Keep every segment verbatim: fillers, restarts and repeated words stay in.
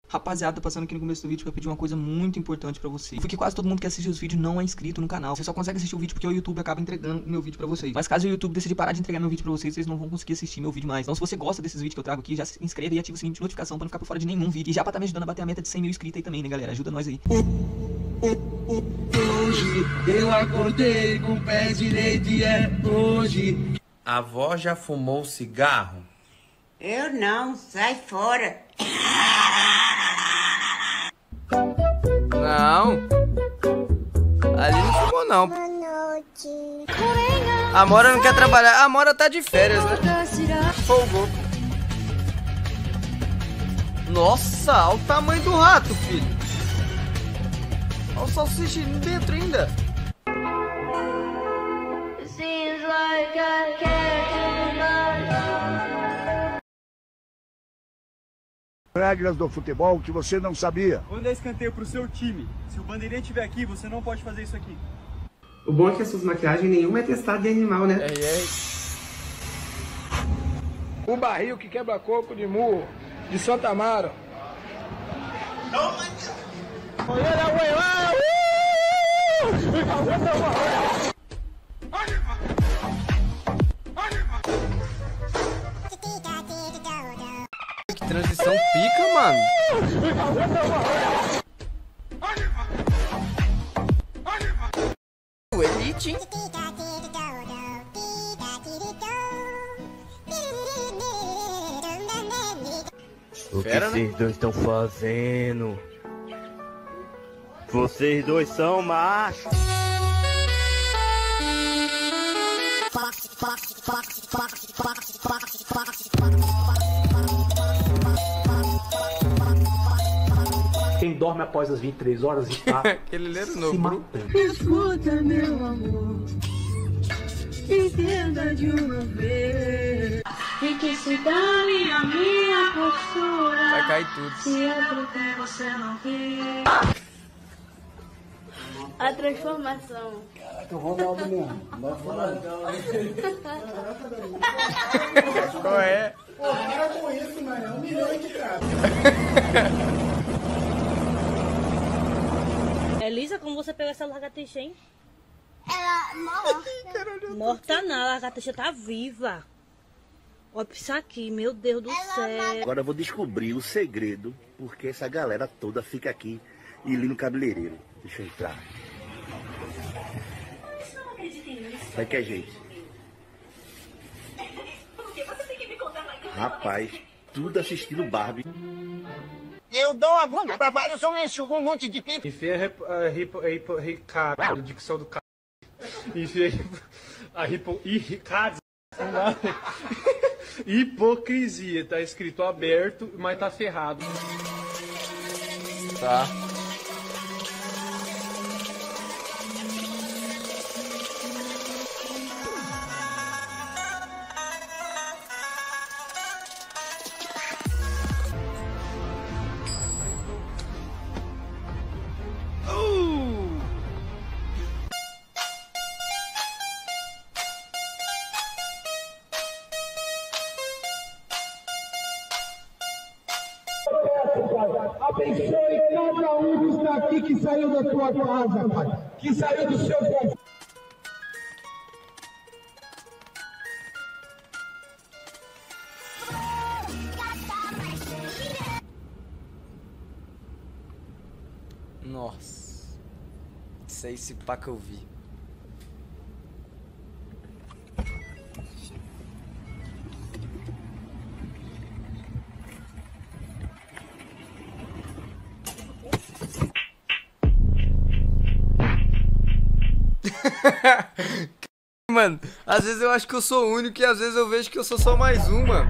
Rapaziada, tô passando aqui no começo do vídeo pra pedir uma coisa muito importante pra vocês. Porque quase todo mundo que assiste os vídeos não é inscrito no canal. Você só consegue assistir o vídeo porque o YouTube acaba entregando o meu vídeo pra vocês. Mas caso o YouTube decidir parar de entregar meu vídeo pra vocês, vocês não vão conseguir assistir meu vídeo mais. Então se você gosta desses vídeos que eu trago aqui, já se inscreva e ativa o sininho de notificação pra não ficar por fora de nenhum vídeo. E já pra tá me ajudando a bater a meta de cem mil inscritos aí também, né, galera? Ajuda nós aí. Hoje eu acordei com o pé direito e é hoje. A avó já fumou cigarro? Eu não, sai fora. Não. Ali não fumou, não. A Mora não quer trabalhar. A Mora tá de férias, né? Folgou. Nossa, olha o tamanho do rato, filho. Olha o salsicha dentro ainda. Regras do futebol que você não sabia. Quando é escanteio pro seu time, se o bandeirinha estiver aqui, você não pode fazer isso aqui. O bom é que essas maquiagens nenhuma é testada de animal, né? É, é. O barril que quebra coco de murro de Santa Amaro. Que transição pica, mano. O Elite, hein? O que Fera, vocês né? dois estão fazendo? Vocês dois são machos. Quem dorme após as vinte e três horas está Aquele leiro novo, bro. Escuta, meu amor, entenda de uma vez. E que se dane a minha postura. Vai cair tudo. Se é porque você não quer. A transformação. Caraca, o Ronaldo mesmo. Qual é? Pô, para com isso, mano. É um milhão de cara. Elisa, como você pegou essa lagartixa, hein? Ela morta. Morta não, a lagartixa tá viva. Olha isso aqui, meu Deus do céu. Agora eu vou descobrir o segredo porque essa galera toda fica aqui e ali no cabeleireiro. Deixa eu entrar. Vai que é gente. Rapaz, tudo assistindo Barbie. Eu dou a bunda pra vários homens com um monte de pipa. Enfia a Ricardo, dicção do cara. Enfia a ripo e Ricardo. Hipocrisia, tá escrito aberto, mas tá ferrado. Tá. Abençoe cada um que está aqui, que saiu da tua casa, Pai. Que saiu do seu povo. Nossa. Isso aí, se pá que eu vi. Mano, às vezes eu acho que eu sou o único e às vezes eu vejo que eu sou só mais um, mano.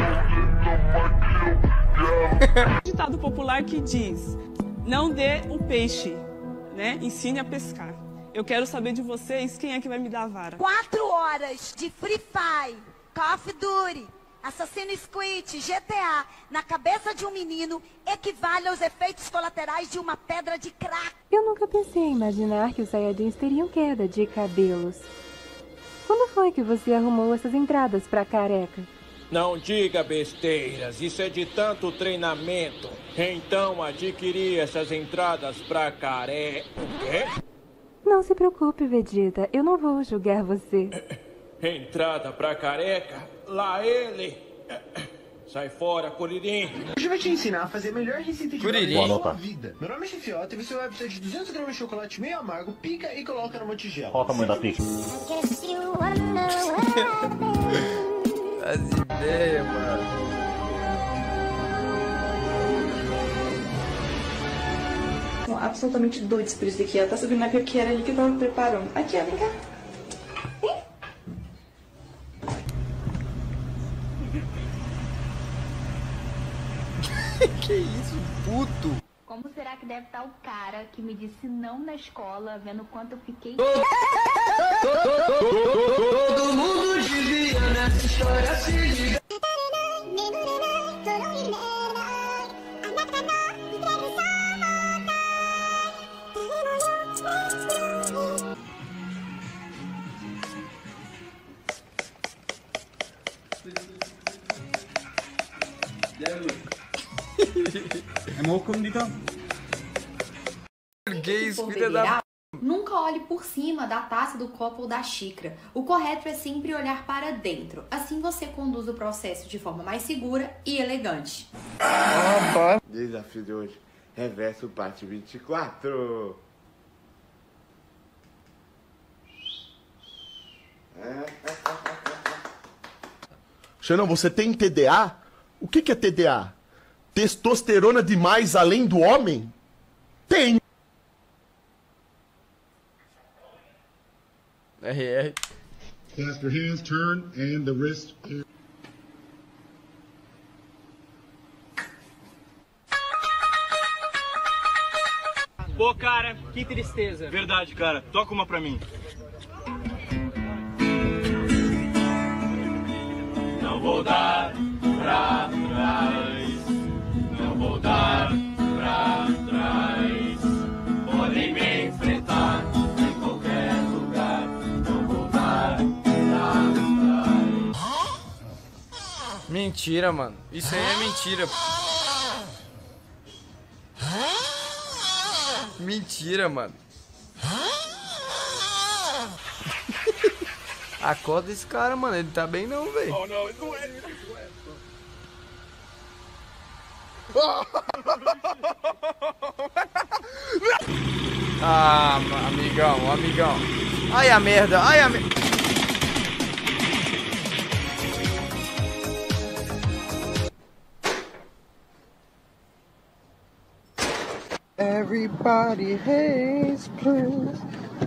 Ditado popular que diz: não dê o peixe, né? Ensine a pescar. Eu quero saber de vocês quem é que vai me dar a vara. Quatro horas de Free Fire, Call of Duty, Assassin's Creed, G T A, na cabeça de um menino, equivale aos efeitos colaterais de uma pedra de crack. Eu nunca pensei em imaginar que os Saiyajins teriam queda de cabelos. Quando foi que você arrumou essas entradas pra careca? Não diga besteiras, isso é de tanto treinamento. Então adquiri essas entradas pra careca. O quê? Não se preocupe, Vegeta. Eu não vou julgar você. Entrada pra careca? Lá ele! Sai fora, Curirim! Hoje eu vou te ensinar a fazer a melhor receita de Curirim. bolo da sua vida. Meu nome é Chefiota e você vai precisar de duzentos gramas de chocolate meio amargo, pica e coloca numa tigela. Qual o tamanho da pica? As ideias, mano. São absolutamente doidos por isso aqui. Ela tá subindo na que era ali que eu tava preparando. Aqui, ó, vem cá. Que isso, puto? Como será que deve estar o cara que me disse não na escola, vendo quanto eu fiquei... Todo mundo devia nessa história se ligar. É mau comunicado. Gays, filha da... Nunca olhe por cima da taça, do copo ou da xícara. O correto é sempre olhar para dentro. Assim você conduz o processo de forma mais segura e elegante. Desafio de hoje, reverso parte vinte e quatro. Xanão, você tem T D A? O que que é T D A? Testosterona demais além do homem? Tem. R R. Clasp your hands, turn, and the wrist. Pô, cara, que tristeza. Verdade, cara. Toca uma pra mim. Não vou dar pra trás. Não vou dar pra trás. Podem me enfrentar em qualquer lugar. Não vou dar pra trás. Mentira, mano. Isso aí é mentira. Mentira, mano. Acorda esse cara, mano. Ele tá bem não, velho. Oh, não, não é. Ah, amigão, amigão. Ai a merda, ai a merda. Everybody hates Prince.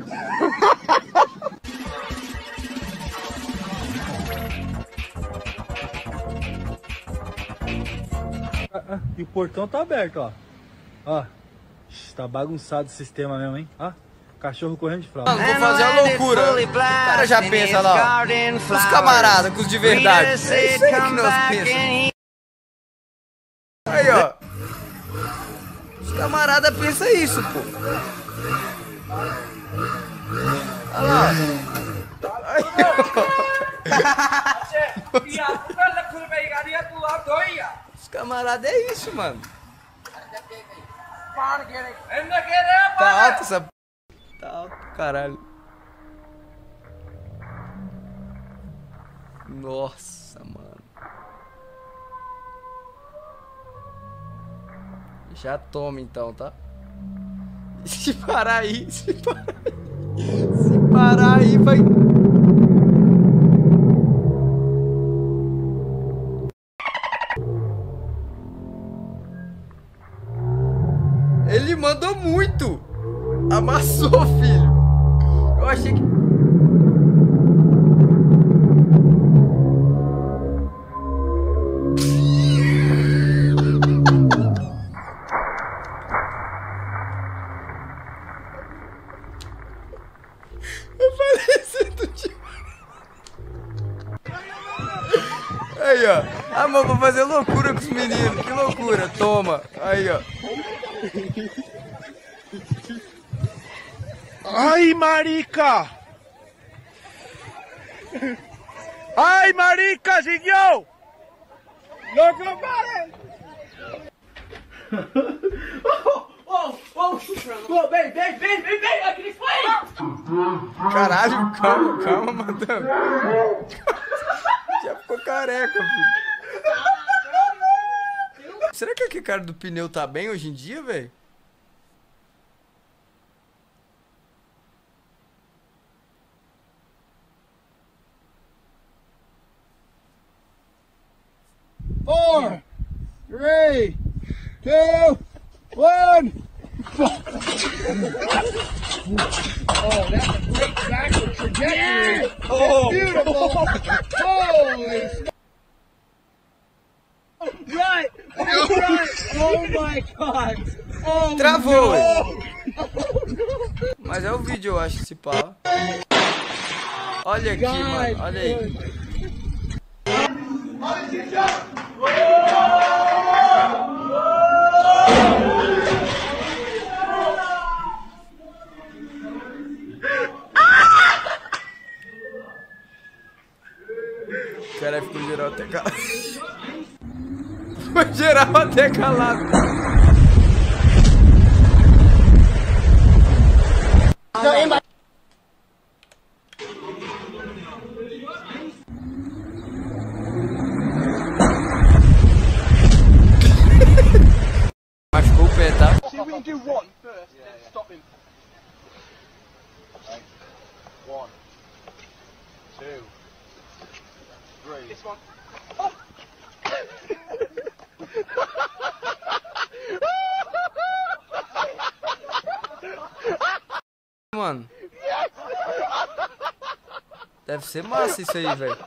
Ah, e o portão tá aberto, ó. Ó, tá bagunçado o sistema mesmo, hein? Ó, cachorro correndo de fralda. Mano, vou fazer uma loucura. O cara já pensa lá, ó. Os camaradas, com os de verdade. É isso aí que nós pensamos. Aí, ó. Os camaradas pensam isso, pô. Olha lá. Aí, ó. Os camaradas é isso, mano. Tá alto essa p... Tá alto, caralho. Nossa, mano. Já toma então, tá? Se parar aí, se parar aí, se parar aí vai... Ele mandou muito! Amassou, filho! Eu achei que... Eu parecendo de... Aí, ó. Ah, mano, vou fazer loucura com os meninos. Que loucura. Toma. Aí, ó. Ai, marica! Ai, marica, Zinho! Look about it! Oh, oh, oh, vem, vem, vem, vem, vem, aquele foi! Caralho, calma, calma, madame. Já ficou careca, filho. Será que aquele cara do pneu tá bem hoje em dia, velho? Four, three, two, one. Oh, that's a great backward trajectory. Yeah. Oh, beautiful. Holy smoke. Right, right. Oh my God. Oh, travou. No. Mas é o vídeo, eu acho, esse pá. Olha aqui, God, mano. Olha aí. O cara ficou geral até calado. Ficou geral até calado. Machucou o pé, tá? See if we can do one first, then stop him. One, two, three. This one. Oh. Mano. Deve ser massa isso aí, velho.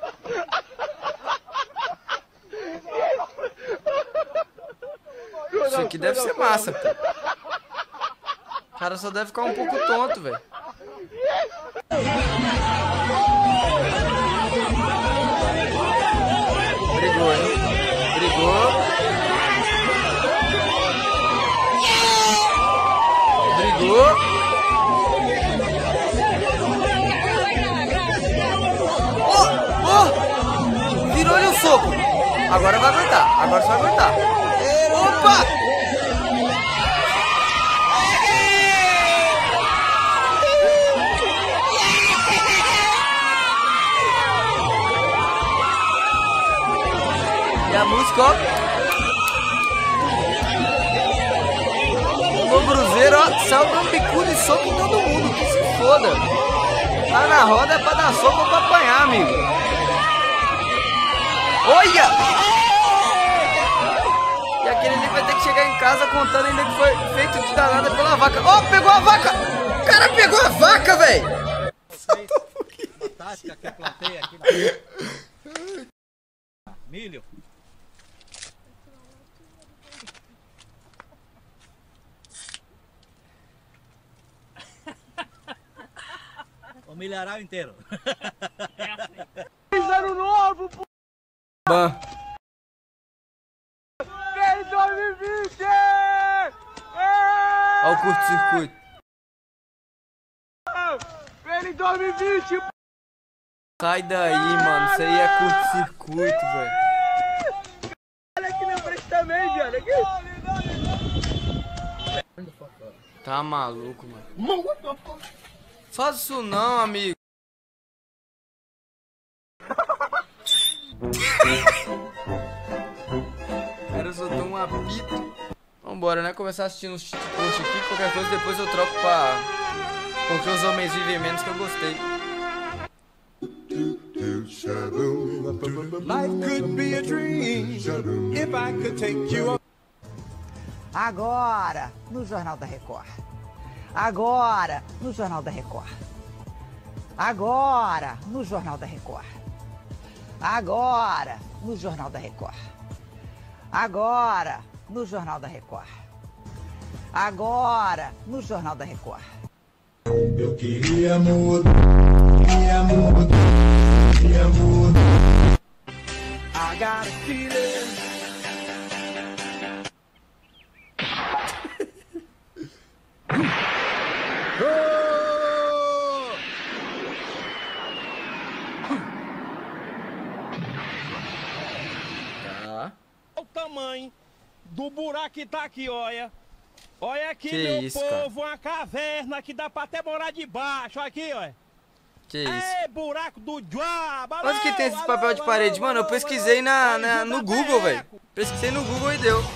Isso aqui deve ser massa, pô. O cara só deve ficar um pouco tonto, velho. Brigou, hein? Brigou. Brigou. Oh! Oh! Virou-lhe um soco. Agora vai aguentar. Agora você vai aguentar. Opa! E a música, ó. O Bruzeiro, ó, saiu dando bicudo e soco em todo mundo. Que se foda. Tá na roda é pra dar soco ou pra apanhar, amigo. Olha! E aquele ali vai ter que chegar em casa contando ainda que foi feito de danada pela vaca. Ó, oh, pegou a vaca! O cara pegou a vaca, velho! Fantástica que eu plantei aqui. Milho. O milharal inteiro. Ano novo, pô! Ban. Feliz dois mil e vinte! Olha o curto-circuito. Feliz dois mil e vinte! Sai daí, mano. Isso aí é curto-circuito, velho. Olha aqui na frente também, viado. Aqui. Tá maluco, mano. Faz isso não, amigo. O cara soltou um apito. Vambora, né? Começar assistindo os posts aqui. Qualquer coisa depois eu troco pra... Porque os homens vivem menos, que eu gostei. Life could be a dream if I could take you. Agora, no Jornal da Record. Agora, no Jornal da Record. Agora, no Jornal da Record. Agora, no Jornal da Record. Agora, no Jornal da Record. Agora, no Jornal da Record. Eu queria mudar, queria mudar, queria mudar. I got a feeling. que tá aqui, olha. Olha aqui, que meu isso, povo, cara? uma caverna que dá pra até morar debaixo. Olha aqui, olha. Que isso? É, buraco do diabo. Onde que tem esses papel de parede? Mano, eu pesquisei na, na, no Google, velho. Pesquisei no Google e deu.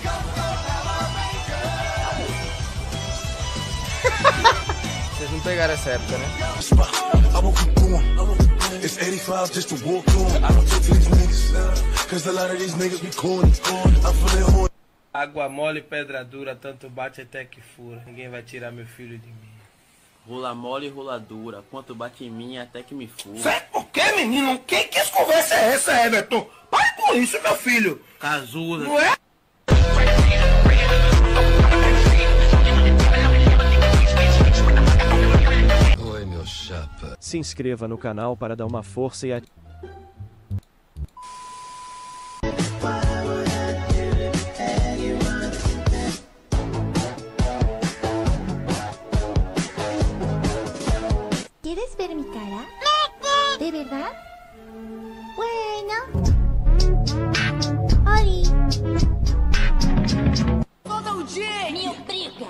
Vocês não pegaram essa época, né? Água mole, pedra dura, tanto bate até que fura. Ninguém vai tirar meu filho de mim. Rola mole e rola dura, quanto bate em mim até que me fura. Cê, o que, menino? Que que conversa é essa, Everton? Para com isso, meu filho. Casuda. Não é? Oi, meu chapa. Se inscreva no canal para dar uma força e ative. ¿Quieres ver mi cara? ¿De verdad? Bueno. Oli. Todo dia me obriga.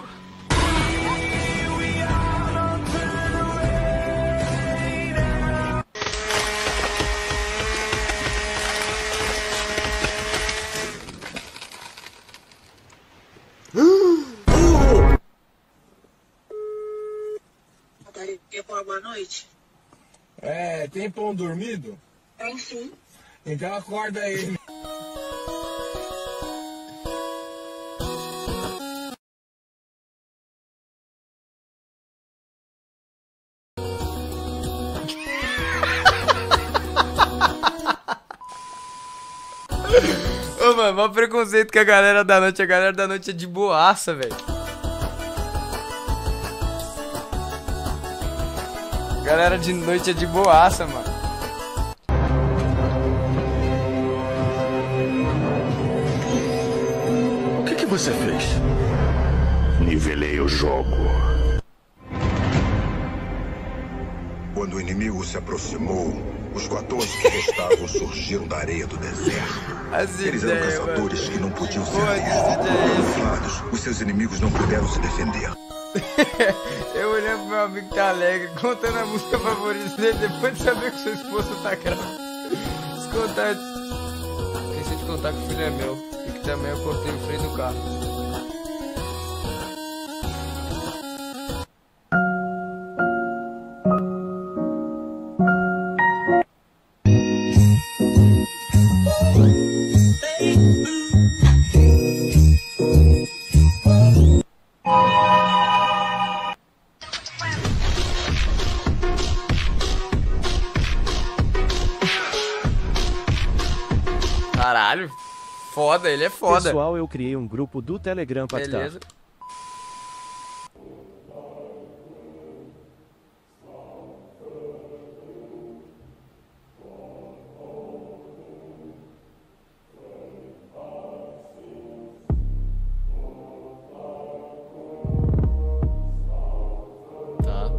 Quer pôr boa noite? É, tem pão dormido? Tem sim. Então acorda ele. Ô, mano, mó preconceito com a galera da noite. A galera da noite é de boaça, velho. Galera de noite é de boaça, mano. O que que você fez? Nivelei o jogo. Quando o inimigo se aproximou, os guatões que restavam surgiram da areia do deserto. As Eles ideias, eram caçadores mano. que não podiam ser Pô, camuflados. Os seus inimigos não puderam se defender. Eu olhando pro meu amigo que tá alegre, contando a música favorita dele depois de saber que sua esposa tá grávida. Descontar. Esqueci de contar que o filho é meu. E que também eu cortei o freio do carro. Caralho, foda, ele é foda. Pessoal, eu criei um grupo do Telegram para estar. Beleza. Tá.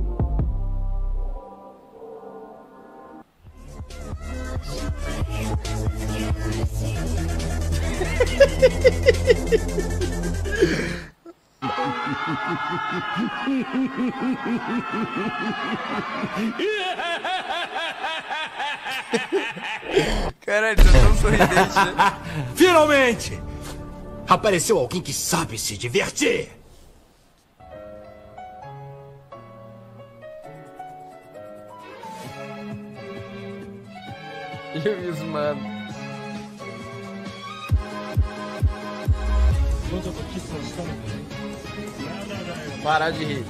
Caralho, tô tão sorridente, né? Finalmente! Apareceu alguém que sabe se divertir! Eu e os mano. Parar de rir.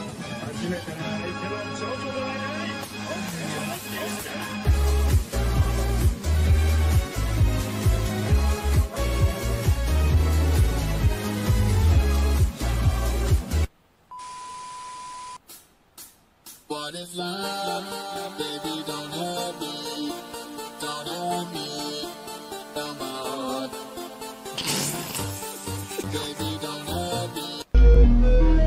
What is love? Baby, don't hurt me. Don't hurt me. No more. Baby, don't hurt me.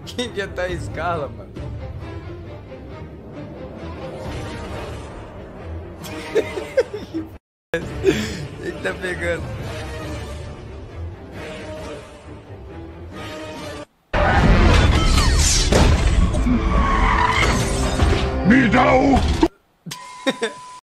Quem que tá em escala, mano? Ele tá pegando. Me dá o...